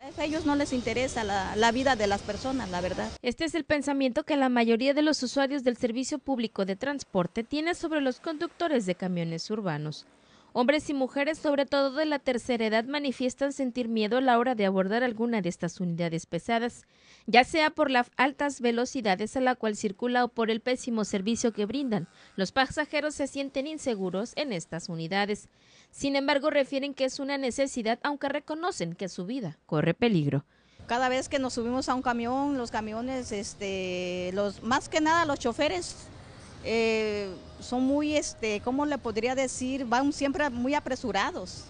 A ellos no les interesa la vida de las personas, la verdad. Este es el pensamiento que la mayoría de los usuarios del servicio público de transporte tiene sobre los conductores de camiones urbanos. Hombres y mujeres, sobre todo de la tercera edad, manifiestan sentir miedo a la hora de abordar alguna de estas unidades pesadas, ya sea por las altas velocidades a la cual circula o por el pésimo servicio que brindan. Los pasajeros se sienten inseguros en estas unidades. Sin embargo, refieren que es una necesidad, aunque reconocen que su vida corre peligro. Cada vez que nos subimos a un camión, los camiones, más que nada los choferes, son muy, ¿cómo le podría decir? Van siempre muy apresurados.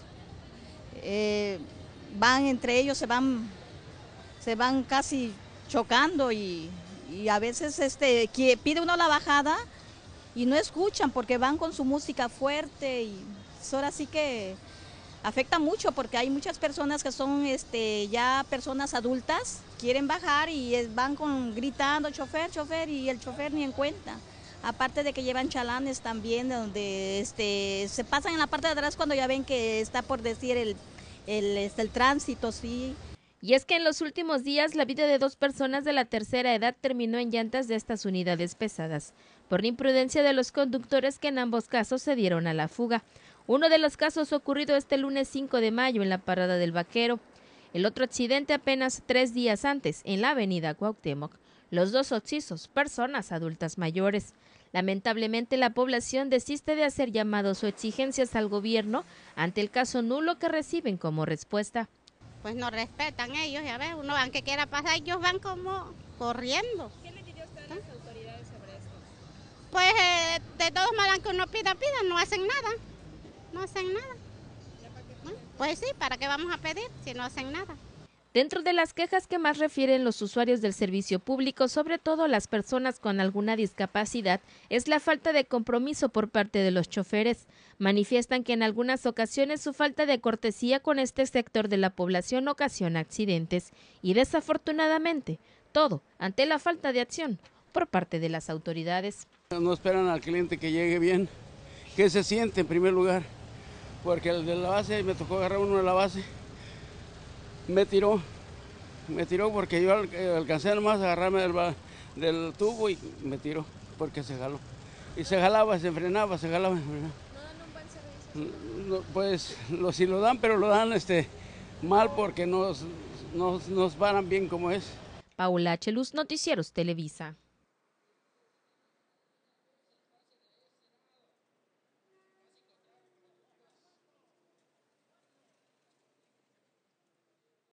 Van entre ellos, se van casi chocando y a veces pide uno la bajada y no escuchan porque van con su música fuerte y ahora sí que afecta mucho porque hay muchas personas que son ya personas adultas, quieren bajar y van gritando chofer, chofer, y el chofer ni en cuenta. Aparte de que llevan chalanes también, donde se pasan en la parte de atrás cuando ya ven que está por decir el tránsito, sí. Y es que en los últimos días la vida de 2 personas de la tercera edad terminó en llantas de estas unidades pesadas, por la imprudencia de los conductores que en ambos casos se dieron a la fuga. Uno de los casos ocurrido este lunes 5 de mayo en la parada del Vaquero. El otro accidente apenas 3 días antes, en la avenida Cuauhtémoc. Los 2 occisos, personas adultas mayores. Lamentablemente, la población desiste de hacer llamados o exigencias al gobierno ante el caso nulo que reciben como respuesta. Pues no respetan ellos, ya ves, uno aunque quiera pasar, ellos van como corriendo. ¿Qué le diría usted a las autoridades sobre esto? Pues de todos modos, aunque uno pida, no hacen nada, no hacen nada. Pues sí, ¿para qué vamos a pedir si no hacen nada? Dentro de las quejas que más refieren los usuarios del servicio público, sobre todo las personas con alguna discapacidad, es la falta de compromiso por parte de los choferes. Manifiestan que en algunas ocasiones su falta de cortesía con este sector de la población ocasiona accidentes y desafortunadamente todo ante la falta de acción por parte de las autoridades. No esperan al cliente que llegue bien, que se siente en primer lugar, porque el de la base, me tocó agarrar uno de la base. Me tiró porque yo alcancé nomás a agarrarme del tubo y me tiró porque se jaló. Y se jalaba, se frenaba, se jalaba. ¿No dan un buen servicio? No, pues sí lo dan, pero lo dan mal porque nos paran bien como es. Paula H. Luz, Noticieros Televisa.